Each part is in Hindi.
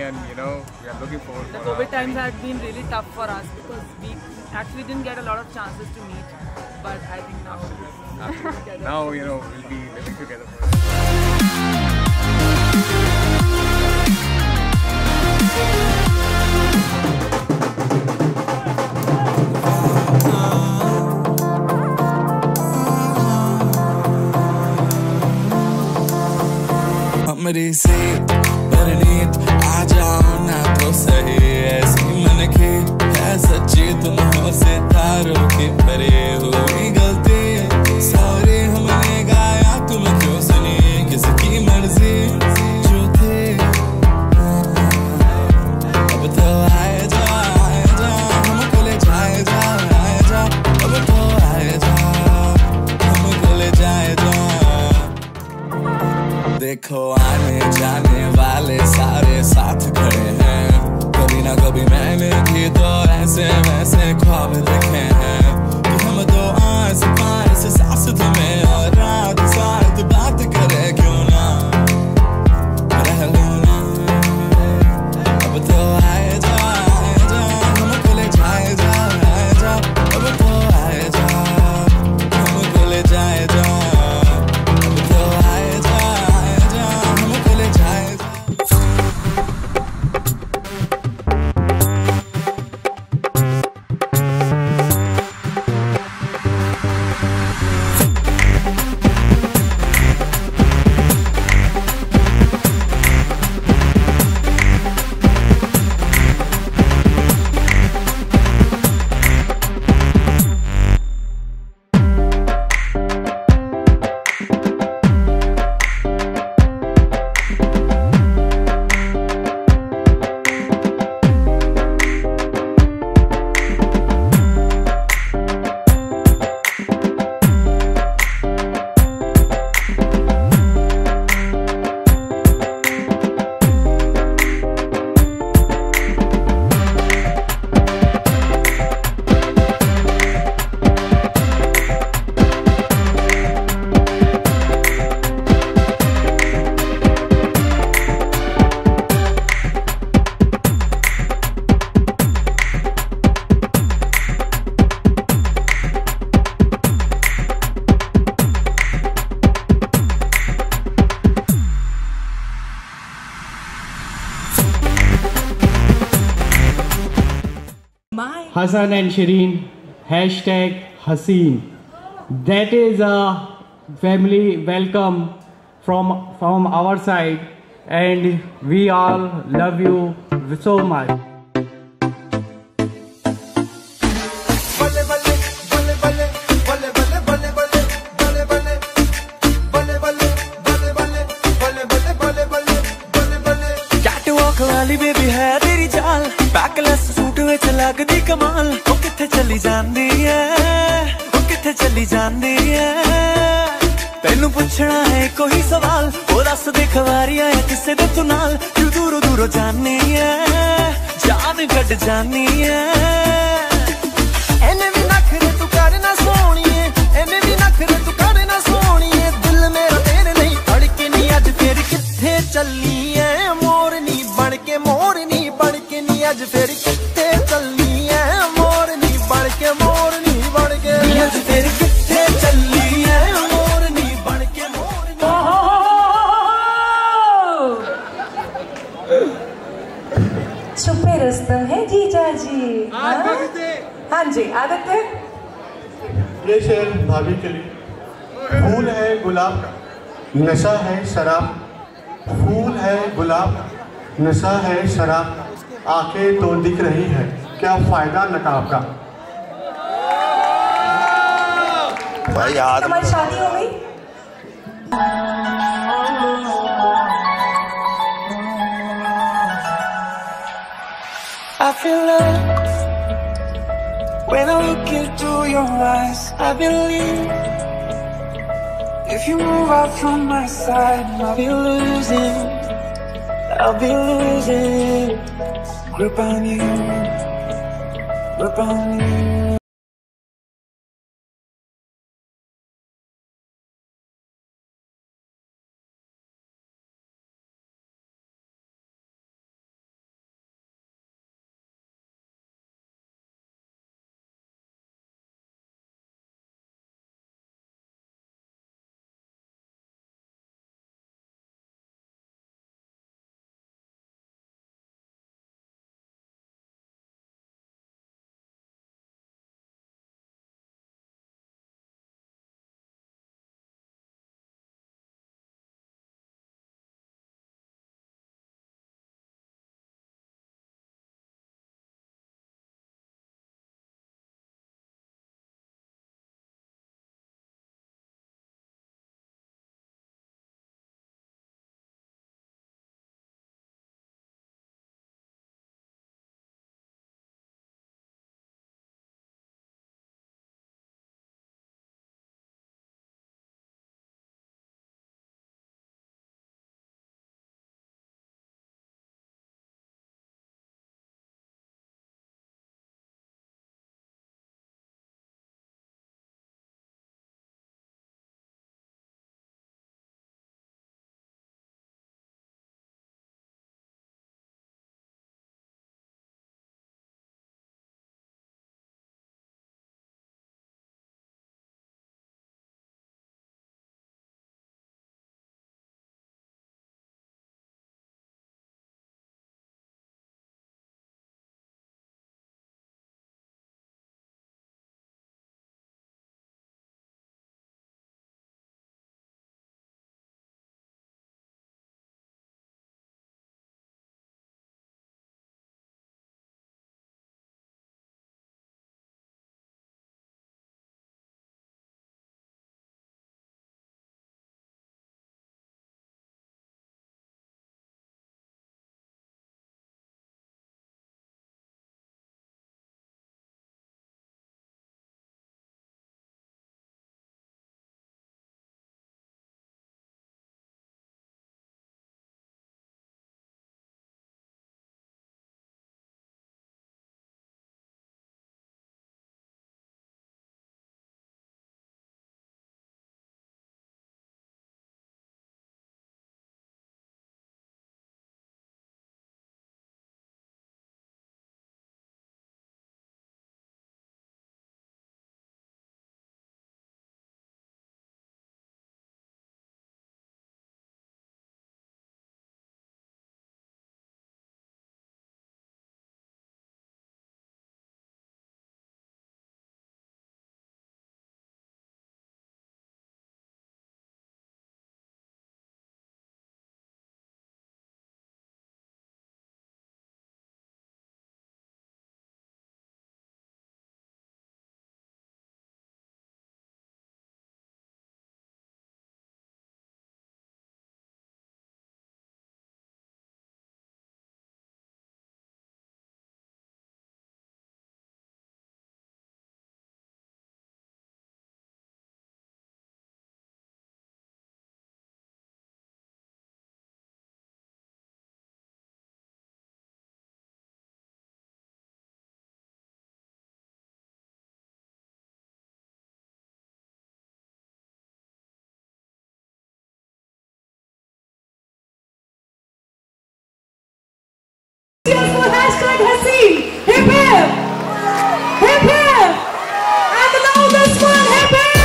and we are looking forward. The COVID times had been really tough for us because we actually didn't get a lot of chances to meet. But I think now we'll be living together forever. मेरी सी परनीत आ जाओ ना तो सही, ऐसी मन की है सच्ची, तुम हो सितारों की परे, हुई गलती सॉरी हमने गाया तुम क्यों सुनी, किसकी मर्जी जो थी, अब तो आए जा हमको ले जाए जा, अब तो आए जा हमको ले जाए जा। देखो आने जाने वाले सारे साथ खड़े हैं, कभी ना कभी मैंने भी तो ऐसे वैसे ख्वाब देखे हैं कि हम दो आस पास सास तुम्हें और रात साथ बात करे, क्यों ना रह लो ना, अब तो आए जा हमको ले जाए जा, अब तो आए जा हमको ले जाए जा। Hassan and Shireen, hashtag Haseen. That is a family welcome from our side, and we all love you so much. वाली बेबी है तेरी चाल, बैकलेस सूट विच लगदी कमाल, ओ किथे चली जांदी है, ओ किथे चली जांदी है, तैनू पुछना है कोई सवाल, ओ दस दे खवारियां है किसे दे तू नाल, क्यों दूरों दूरों जानी है, जान कट जानी है, एने भी नखरे तू करना सोहणीए, एने भी नखरे तू करना सोहणीए, दिल मेरा तेरे नहीं धड़के नहीं, अज फिर किथे चली है मोरनी बन के, मोरनी बन के नी अज फिर किथे चली है मोरनी बन के, मोरनी बन के अज फिर किथे चली है मोरनी बन के, मोरनी। छुपे रुस्तम है जीजा जी। हाँ जी आदित्य। ये शेर भाभी के लिए। फूल है गुलाब का, नशा है शराब, फूल है गुलाब का, नशा है शराब, आंखें तो दिख रही है, क्या फायदा नकाब का। भाई तुम्हारी शादी हो गई? I feel love when I look into your eyes. I believe if you move out from my side, I'll be losing grip on you, grip on you. #Haseen. Hip hip. Hip hip. And the loudest one, hip hip.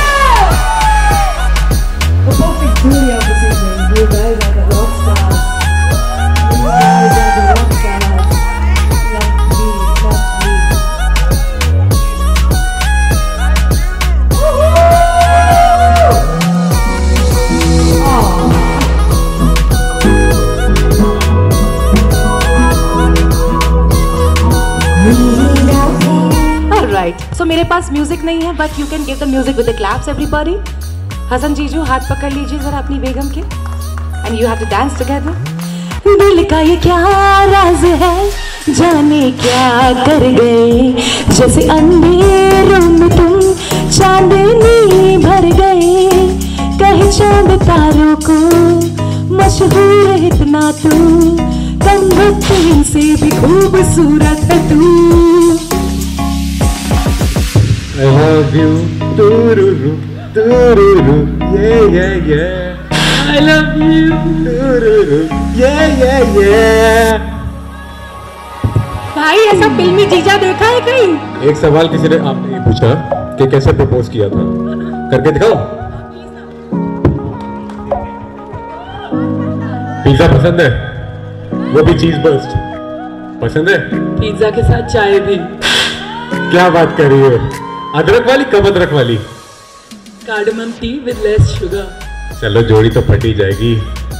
The perfect beauty of this evening. You guys are the rock stars. You guys are the rock stars. Lovely, lovely. Alright, so मेरे पास म्यूजिक नहीं है, but you can give the music with the claps, everybody. Hasan जीजू हाथ पकड़ लीजिए जरा अपनी बेगम के, and you have to dance together. दिल का ये क्या राज है, जाने क्या कर गए, जैसे अंधेरों में तुम चांदनी भर गए, कहे चांद तारों को मशहूर है इतना तू, कम से भी खूबसूरत है तू. I love you, tururu, tururu, yeah, yeah, yeah. I love you, tururu, yeah, yeah, yeah. भाई ऐसा फिल्मी जीजा देखा है कहीं? एक सवाल किसी ने आपने ये पूछा कि कैसे प्रपोज किया था, करके दिखाओ. पिज्जा पसंद है, वो भी चीज बर्स्ट पसंद है, पिज्जा के साथ चाय भी. क्या बात कर रही है, अदरक वाली कब अदरक वाली? Cardamom tea with less sugar. चलो जोड़ी तो फटी जाएगी,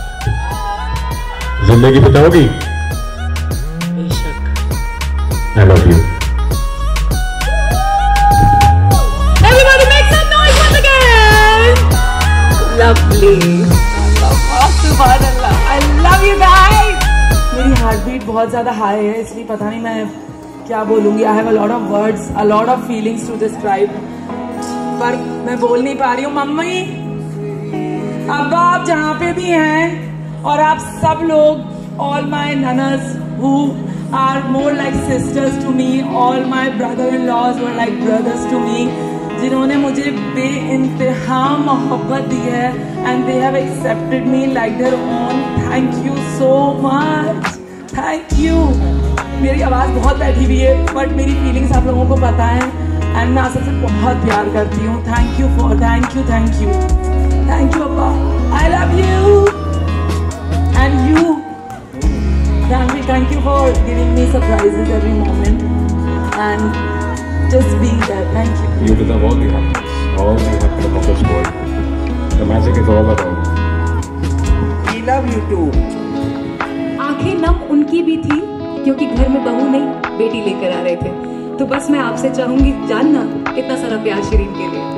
जिंदगी बताओगी? बेशक. I love you. Everybody make some noise once again. Lovely. सुभानअल्लाह. I love you guys. मेरी हार्ट बीट बहुत ज्यादा हाई है, इसलिए पता नहीं मैं क्या बोलूंगी. I have a lot of words, a lot of feelings to describe, पर मैं बोल नहीं पा रही हूँ. मम्मी, अब आप जहाँ पे भी हैं, और आप सब लोग, ऑल माई ननस who are more like sisters to me, all my brother in laws were like brothers to me, जिन्होंने मुझे बेइंतहा मोहब्बत दी है, and they have accepted me like their own. Thank you so much, thank you. मेरी आवाज़ बहुत बैठी हुई है, बट मेरी फीलिंग्स आप लोगों को पता है, एंड मैं आप सबसे बहुत प्यार करती हूँ. Thank you for, thank you, thank you, thank you अब्बा. I love you, and you family, thank you for giving me surprises every moment and just being there. Thank you. You deserve all the happiness of this world. The magic is all around. We love you too. आंखें नम उनकी भी थी, क्योंकि घर में बहू नहीं बेटी लेकर आ रहे थे. तो बस मैं आपसे चाहूंगी जानना इतना सारा प्यार शिरीन के लिए.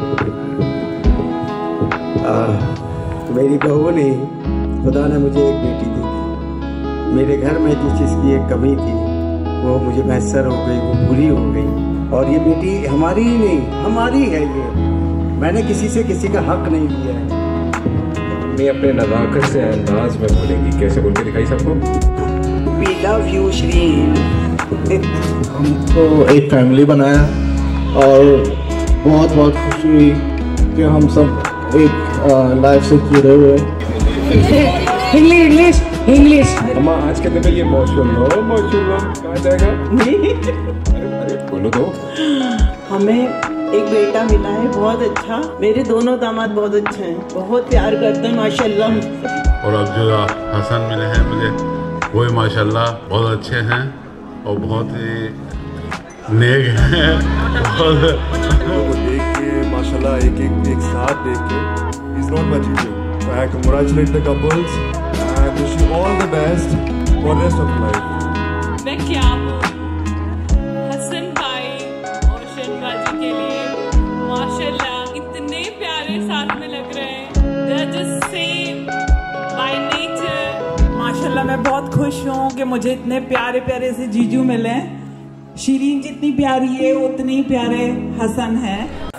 मेरी बहू नहीं, खुदा ने मुझे एक बेटी दी थी. मेरे घर में जिस चीज़ की एक कमी थी वो मुझे मैसर हो गई, वो पूरी हो गई. और ये बेटी हमारी ही नहीं, हमारी है. ये मैंने किसी से किसी का हक नहीं लिया है. मैं अपने नज़ाकत से अंदाज में बोलेंगी, कैसे बोल के दिखाई सबको? We love you, श्रीन. हमको एक फैमिली बनाया और बहुत बहुत खुशी हुई कि हम सब एक लाइफ से जुड़े हुए. English English. अम्मा आज के दिन में ये माशाल्लाह माशाल्लाह कहाँ जाएगा? अरे बोलो तो. हमें एक बेटा मिला है बहुत अच्छा. मेरे दोनों दामाद बहुत अच्छे हैं, बहुत प्यार करते हैं माशाल्लाह. और अब जो हसन मिले हैं मुझे, वो भी माशाल्लाह बहुत अच्छे हैं और बहुत ही नेक हैं. को देख के माशाल्लाह एक साथ देख के, is not much easy. So I congratulate the couples and wish you all the best for the rest of life. मैं क्या हसन भाई और शनबाजी के लिए माशाल्लाह इतने प्यारे साथ में लग रहे हैं. They are just same by nature. माशाल्लाह मैं बहुत खुश हूँ कि मुझे इतने प्यारे प्यारे से जीजू मिले. शिरीन जितनी प्यारी है उतनी ही प्यारे हसन है.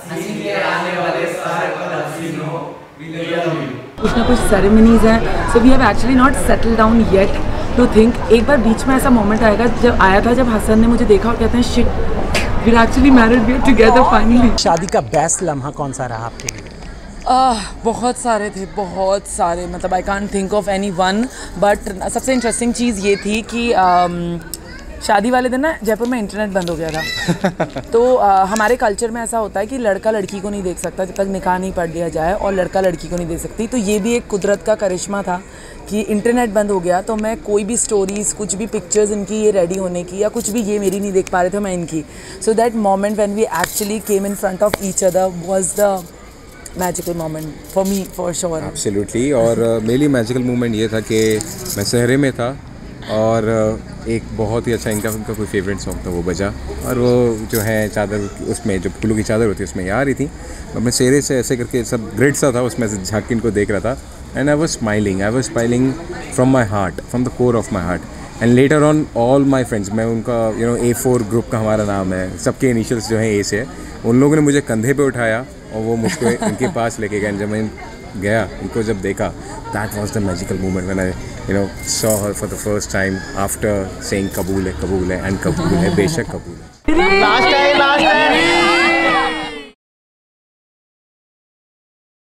कुछ ना कुछ सेरेमनीज हैं, so we have actually not settle down yet to think. एक बार बीच में ऐसा मोमेंट आएगा, जब आया था जब हसन ने मुझे देखा और कहते हैं shit we are actually married, we are together finally. शादी का बेस्ट लम्हा कौन सा रहा आपके लिए? बहुत सारे थे, बहुत सारे. मतलब I can't think of any one, but सबसे इंटरेस्टिंग चीज़ ये थी कि शादी वाले दिन ना जयपुर में इंटरनेट बंद हो गया था। तो हमारे कल्चर में ऐसा होता है कि लड़का लड़की को नहीं देख सकता जब तक निकाह नहीं पढ़ लिया जाए, और लड़का लड़की को नहीं देख सकती। तो ये भी एक कुदरत का करिश्मा था कि इंटरनेट बंद हो गया, तो मैं कोई भी स्टोरीज़, कुछ भी पिक्चर्स इनकी ये रेडी होने की या कुछ भी ये मेरी नहीं देख पा रहे थे, मैं इनकी। So that moment when we actually came in front of each other was the magical moment for me, for sure. Absolutely. और मेरे लिए मैजिकल मोमेंट ये था कि मैं सहरे में था और एक बहुत ही अच्छा इनका कोई फेवरेट सॉन्ग था, वो बजा, और वो जो है चादर, उसमें जो फूलों की चादर होती है उसमें आ रही थी। मैं सहरे से ऐसे करके सब ग्रिड सा था, उसमें से झाँक के इनको देख रहा था, and I was smiling from my heart, from the core of my heart. And later on all my friends, मैं उनका A4 ग्रुप का हमारा नाम है, सबके इनिशियल्स जो हैं A से है, उन लोगों ने मुझे कंधे पे उठाया और वो मुझको इनके पास लेके गए। जब मैं गया, इनको जब देखा, that was the magical moment when I saw her for the first time after saying कबूल है एंड कबूल है, बेशक कबूल है। लास्ट है